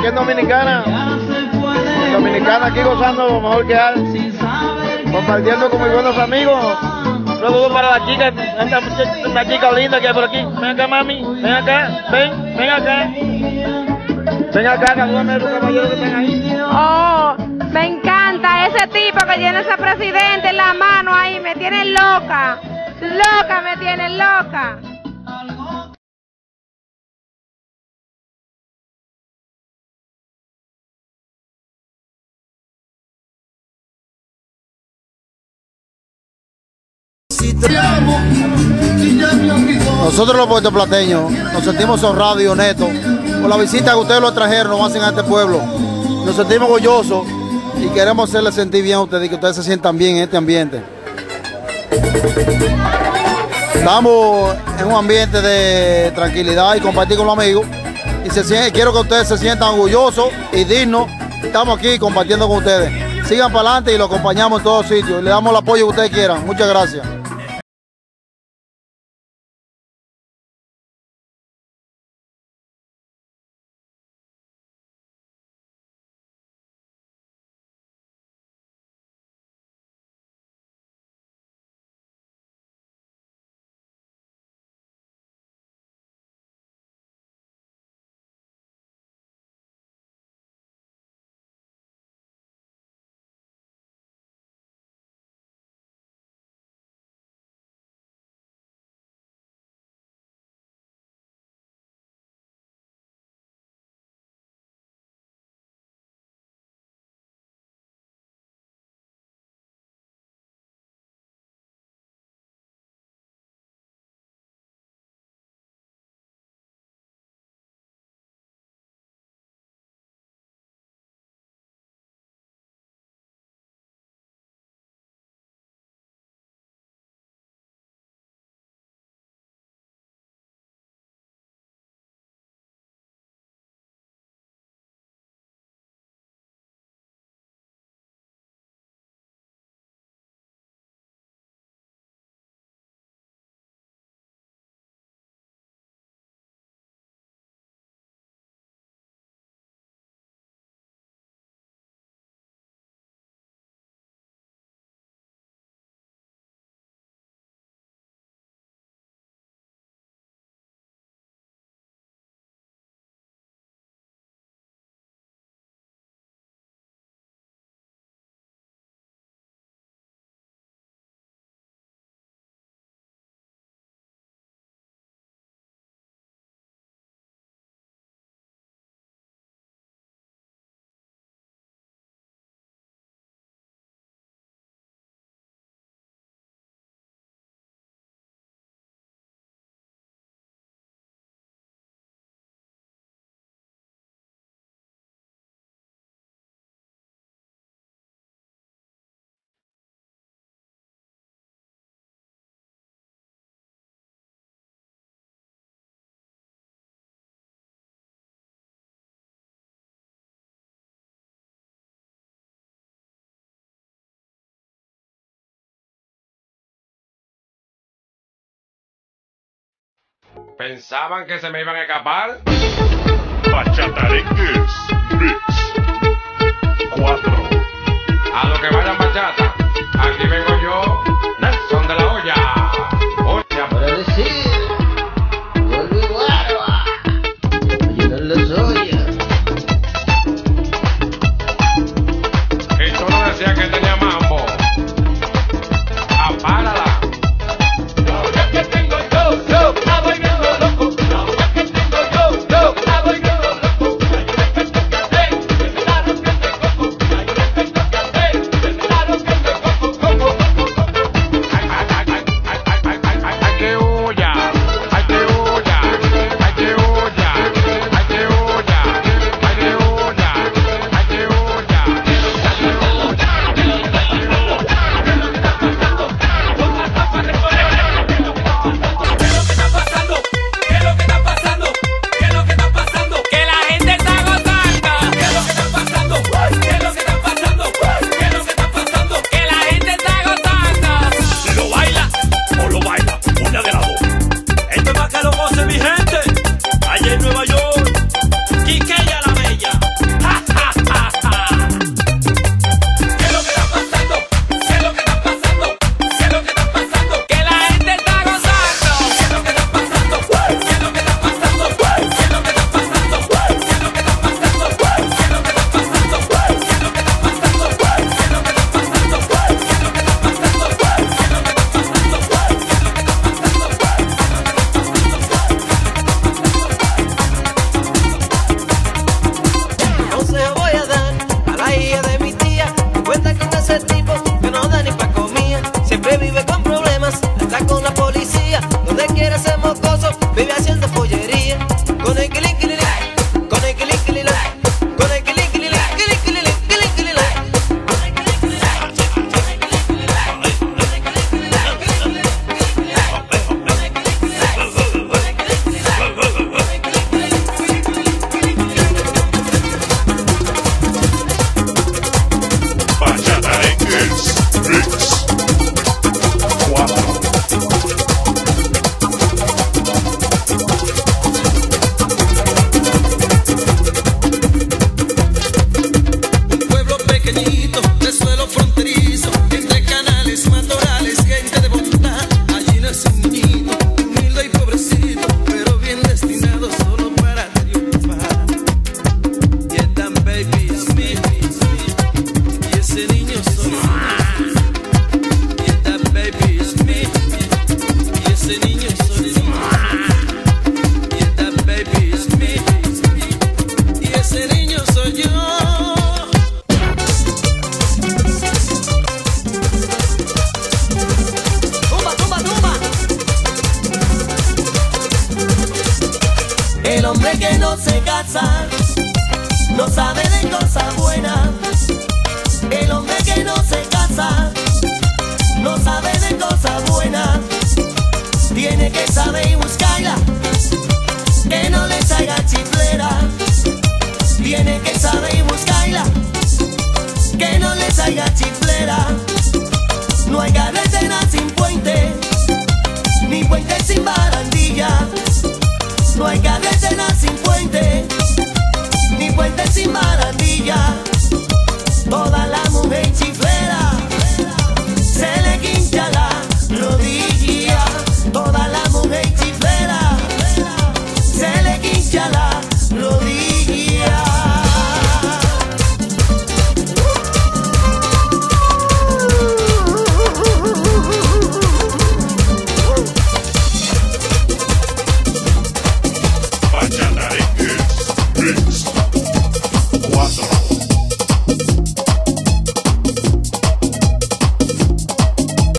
en Dominicana. En Dominicana aquí gozando lo mejor que hay. Compartiendo con mis buenos amigos. Un saludo para la chica, esta chica linda que hay por aquí. Ven acá, mami. Ven acá. Ven acá. Ven acá, salúdame a los caballeros que están ahí. Oh, me encanta ese tipo que tiene ese presidente en la mano ahí. Me tiene loca. Loca, me tiene loca. Nosotros los puertoplateños nos sentimos honrados y honestos por la visita que ustedes los extranjeros nos hacen a este pueblo. Nos sentimos orgullosos y queremos hacerles sentir bien a ustedes y que ustedes se sientan bien en este ambiente. Estamos en un ambiente de tranquilidad y compartir con los amigos y quiero que ustedes se sientan orgullosos y dignos. Estamos aquí compartiendo con ustedes. Sigan para adelante y los acompañamos en todos sitios. Le damos el apoyo que ustedes quieran. Muchas gracias. ¿Pensaban que se me iban a escapar? Bachatarengues Mix 4. A lo que vayan bachata. Aquí vengo yo, Nelson de la Hoya. Hoya. Para decir, vuelve barba, llegan las ollas. Y tú no decías que tenía mambo. Apárala. Go, go, go. ese niñito, humilde y pobrecito, pero bien destinado solo para triunfar. Y esta baby es mí, y ese niño soy yo. Y esta baby es mí, y ese niño soy yo. Y esta baby es mí, y ese niño soy yo. El hombre que no se casa no sabe de cosas buenas. El hombre que no se casa no sabe de cosas buenas. Tiene que saber buscarla, que no le salga chiflera. Tiene que saber buscarla, que no le salga chiflera. No hay que